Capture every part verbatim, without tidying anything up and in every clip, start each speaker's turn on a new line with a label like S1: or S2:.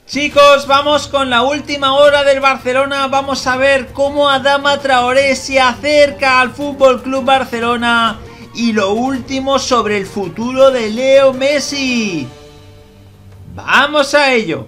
S1: Chicos, vamos con la última hora del Barcelona. Vamos a ver cómo Adama Traoré se acerca al F C Barcelona y lo último sobre el futuro de Leo Messi. ¡Vamos a ello!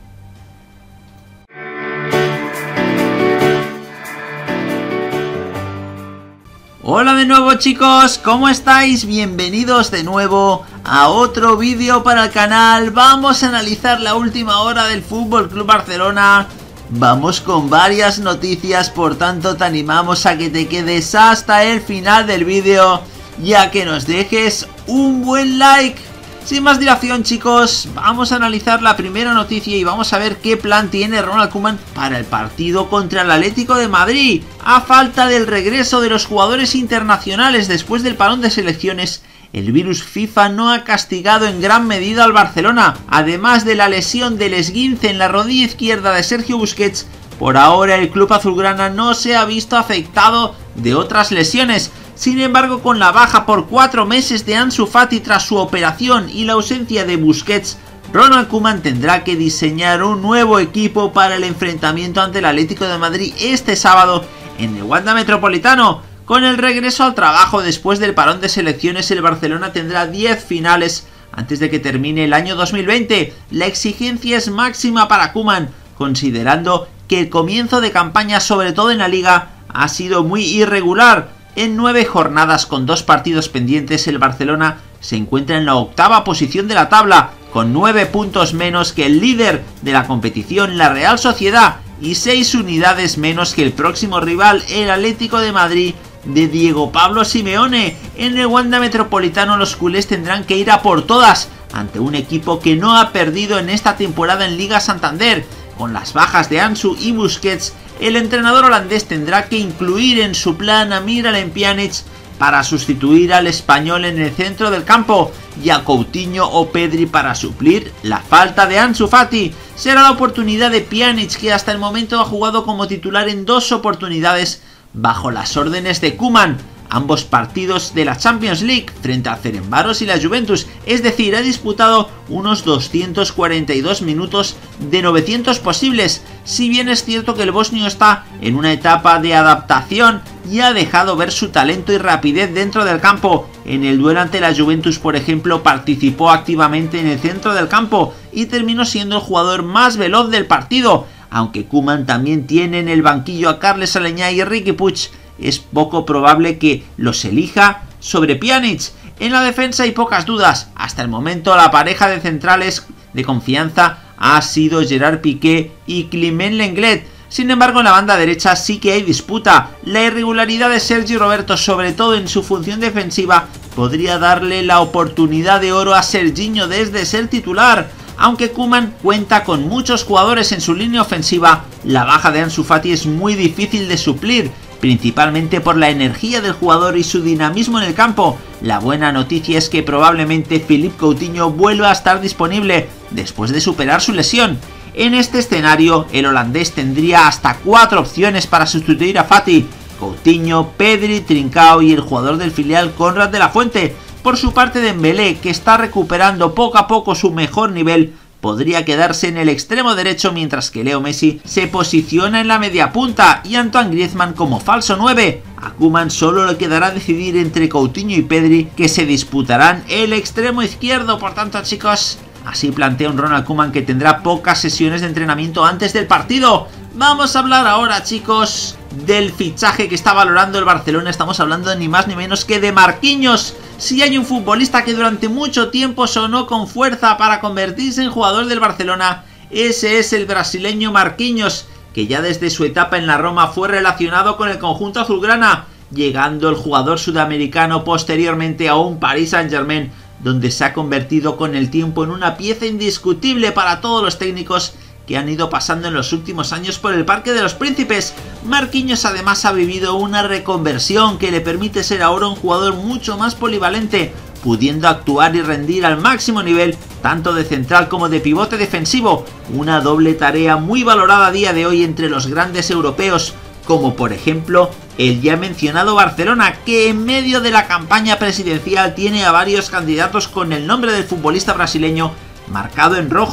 S1: Hola de nuevo chicos, ¿cómo estáis? Bienvenidos de nuevo a otro vídeo para el canal. Vamos a analizar la última hora del F C Barcelona. Vamos con varias noticias, por tanto te animamos a que te quedes hasta el final del vídeo y a que nos dejes un buen like. Sin más dilación chicos, vamos a analizar la primera noticia y vamos a ver qué plan tiene Ronald Koeman para el partido contra el Atlético de Madrid. A falta del regreso de los jugadores internacionales después del parón de selecciones, el virus FIFA no ha castigado en gran medida al Barcelona. Además de la lesión del esguince en la rodilla izquierda de Sergio Busquets, por ahora el club azulgrana no se ha visto afectado de otras lesiones. Sin embargo, con la baja por cuatro meses de Ansu Fati tras su operación y la ausencia de Busquets, Ronald Koeman tendrá que diseñar un nuevo equipo para el enfrentamiento ante el Atlético de Madrid este sábado en el Wanda Metropolitano. Con el regreso al trabajo después del parón de selecciones, el Barcelona tendrá diez finales antes de que termine el año dos mil veinte. La exigencia es máxima para Koeman, considerando que el comienzo de campaña, sobre todo en la Liga, ha sido muy irregular. En nueve jornadas con dos partidos pendientes, el Barcelona se encuentra en la octava posición de la tabla, con nueve puntos menos que el líder de la competición, la Real Sociedad, y seis unidades menos que el próximo rival, el Atlético de Madrid de Diego Pablo Simeone. En el Wanda Metropolitano los culés tendrán que ir a por todas ante un equipo que no ha perdido en esta temporada en Liga Santander. Con las bajas de Ansu y Busquets, el entrenador holandés tendrá que incluir en su plan a Miralem Pjanic para sustituir al español en el centro del campo y a Coutinho o Pedri para suplir la falta de Ansu Fati. Será la oportunidad de Pjanic, que hasta el momento ha jugado como titular en dos oportunidades bajo las órdenes de Koeman, ambos partidos de la Champions League frente al Ferencváros y la Juventus, es decir, ha disputado unos doscientos cuarenta y dos minutos de novecientos posibles. Si bien es cierto que el bosnio está en una etapa de adaptación y ha dejado ver su talento y rapidez dentro del campo. En el duelo ante la Juventus, por ejemplo, participó activamente en el centro del campo y terminó siendo el jugador más veloz del partido. Aunque Koeman también tiene en el banquillo a Carles Aleñá y Riqui Puig, es poco probable que los elija sobre Pjanic. En la defensa hay pocas dudas. Hasta el momento la pareja de centrales de confianza ha sido Gerard Piqué y Clement Lenglet. Sin embargo, en la banda derecha sí que hay disputa. La irregularidad de Sergi Roberto, sobre todo en su función defensiva, podría darle la oportunidad de oro a Serginho desde ser titular. Aunque Koeman cuenta con muchos jugadores en su línea ofensiva, la baja de Ansu Fati es muy difícil de suplir, principalmente por la energía del jugador y su dinamismo en el campo. La buena noticia es que probablemente Philippe Coutinho vuelva a estar disponible después de superar su lesión. En este escenario, el holandés tendría hasta cuatro opciones para sustituir a Fati: Coutinho, Pedri, Trincao y el jugador del filial Konrad de la Fuente. Por su parte, Dembélé, que está recuperando poco a poco su mejor nivel, podría quedarse en el extremo derecho, mientras que Leo Messi se posiciona en la media punta y Antoine Griezmann como falso nueve. A Koeman solo le quedará decidir entre Coutinho y Pedri, que se disputarán el extremo izquierdo. Por tanto, chicos, así plantea un Ronald Koeman que tendrá pocas sesiones de entrenamiento antes del partido. Vamos a hablar ahora, chicos, del fichaje que está valorando el Barcelona. Estamos hablando de ni más ni menos que de Marquinhos. Si hay un futbolista que durante mucho tiempo sonó con fuerza para convertirse en jugador del Barcelona, ese es el brasileño Marquinhos, que ya desde su etapa en la Roma fue relacionado con el conjunto azulgrana, llegando el jugador sudamericano posteriormente a un Paris Saint-Germain, donde se ha convertido con el tiempo en una pieza indiscutible para todos los técnicos que han ido pasando en los últimos años por el Parque de los Príncipes. Marquinhos además ha vivido una reconversión que le permite ser ahora un jugador mucho más polivalente, pudiendo actuar y rendir al máximo nivel, tanto de central como de pivote defensivo, una doble tarea muy valorada a día de hoy entre los grandes europeos, como por ejemplo el ya mencionado Barcelona, que en medio de la campaña presidencial tiene a varios candidatos con el nombre del futbolista brasileño marcado en rojo,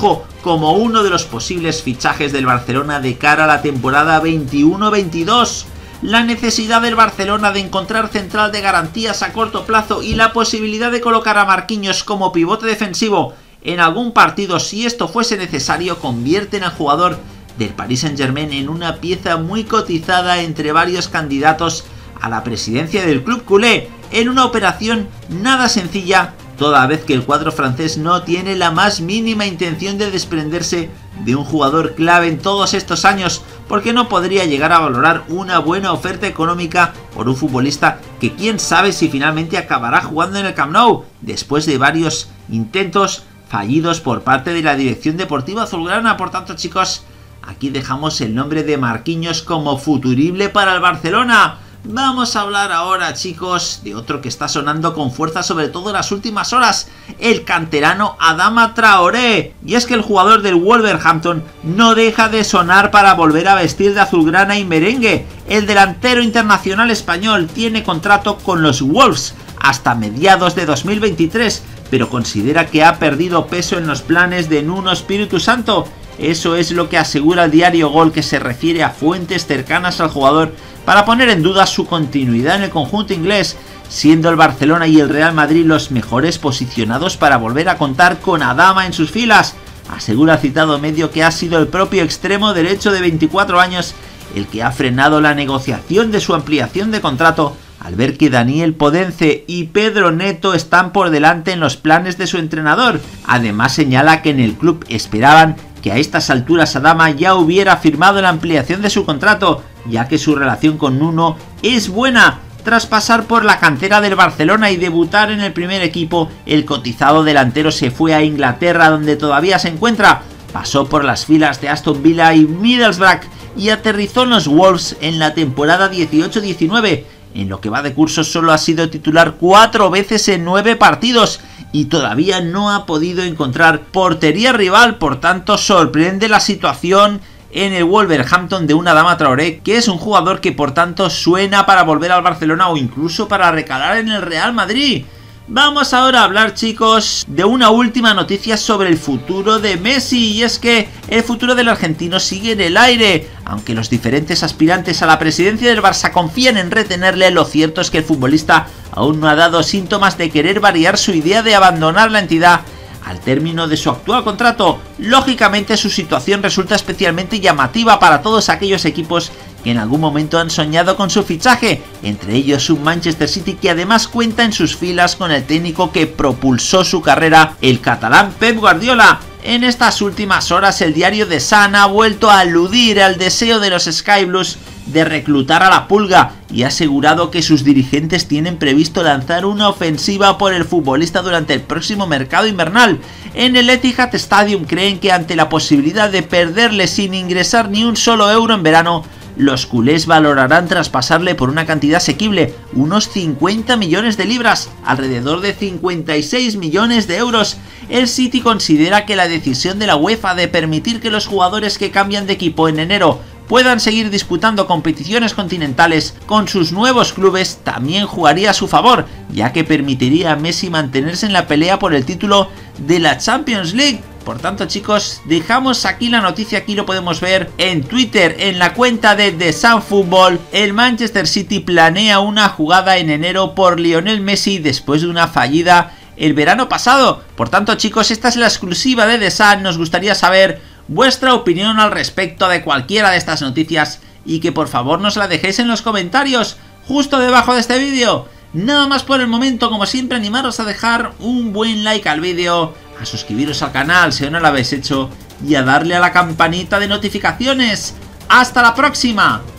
S1: como uno de los posibles fichajes del Barcelona de cara a la temporada veintiuno veintidós. La necesidad del Barcelona de encontrar central de garantías a corto plazo y la posibilidad de colocar a Marquinhos como pivote defensivo en algún partido si esto fuese necesario convierten al jugador del Paris Saint-Germain en una pieza muy cotizada entre varios candidatos a la presidencia del club culé, en una operación nada sencilla, toda vez que el cuadro francés no tiene la más mínima intención de desprenderse de un jugador clave en todos estos años, porque no podría llegar a valorar una buena oferta económica por un futbolista que quién sabe si finalmente acabará jugando en el Camp Nou, después de varios intentos fallidos por parte de la dirección deportiva azulgrana. Por tanto, chicos, aquí dejamos el nombre de Marquinhos como futurible para el Barcelona. Vamos a hablar ahora, chicos, de otro que está sonando con fuerza, sobre todo en las últimas horas, el canterano Adama Traoré. Y es que el jugador del Wolverhampton no deja de sonar para volver a vestir de azulgrana y merengue. El delantero internacional español tiene contrato con los Wolves hasta mediados de dos mil veintitrés, pero considera que ha perdido peso en los planes de Nuno Espíritu Santo. Eso es lo que asegura el diario Gol, que se refiere a fuentes cercanas al jugador para poner en duda su continuidad en el conjunto inglés, siendo el Barcelona y el Real Madrid los mejores posicionados para volver a contar con Adama en sus filas. Asegura el citado medio que ha sido el propio extremo derecho de veinticuatro años el que ha frenado la negociación de su ampliación de contrato al ver que Daniel Podence y Pedro Neto están por delante en los planes de su entrenador. Además señala que en el club esperaban que a estas alturas Adama ya hubiera firmado la ampliación de su contrato, ya que su relación con Nuno es buena. Tras pasar por la cantera del Barcelona y debutar en el primer equipo, el cotizado delantero se fue a Inglaterra, donde todavía se encuentra. Pasó por las filas de Aston Villa y Middlesbrough y aterrizó en los Wolves en la temporada dieciocho diecinueve. En lo que va de curso solo ha sido titular cuatro veces en nueve partidos y todavía no ha podido encontrar portería rival. Por tanto, sorprende la situación en el Wolverhampton de un Adama Traoré, que es un jugador que por tanto suena para volver al Barcelona o incluso para recalar en el Real Madrid. Vamos ahora a hablar, chicos, de una última noticia sobre el futuro de Messi, y es que el futuro del argentino sigue en el aire. Aunque los diferentes aspirantes a la presidencia del Barça confían en retenerle, lo cierto es que el futbolista aún no ha dado síntomas de querer variar su idea de abandonar la entidad al término de su actual contrato. Lógicamente, su situación resulta especialmente llamativa para todos aquellos equipos que en algún momento han soñado con su fichaje, entre ellos un Manchester City que además cuenta en sus filas con el técnico que propulsó su carrera, el catalán Pep Guardiola. En estas últimas horas el diario The Sun ha vuelto a aludir al deseo de los Sky Blues de reclutar a la Pulga y ha asegurado que sus dirigentes tienen previsto lanzar una ofensiva por el futbolista durante el próximo mercado invernal. En el Etihad Stadium creen que ante la posibilidad de perderle sin ingresar ni un solo euro en verano, los culés valorarán traspasarle por una cantidad asequible, unos cincuenta millones de libras, alrededor de cincuenta y seis millones de euros. El City considera que la decisión de la UEFA de permitir que los jugadores que cambian de equipo en enero puedan seguir disputando competiciones continentales con sus nuevos clubes también jugaría a su favor, ya que permitiría a Messi mantenerse en la pelea por el título de la Champions League. Por tanto, chicos, dejamos aquí la noticia. Aquí lo podemos ver en Twitter, en la cuenta de The Sun Football. El Manchester City planea una jugada en enero por Lionel Messi después de una fallida el verano pasado. Por tanto, chicos, esta es la exclusiva de The Sun. Nos gustaría saber vuestra opinión al respecto de cualquiera de estas noticias y que por favor nos la dejéis en los comentarios justo debajo de este vídeo. Nada más por el momento, como siempre, animaros a dejar un buen like al vídeo, a suscribiros al canal si aún no lo habéis hecho y a darle a la campanita de notificaciones. ¡Hasta la próxima!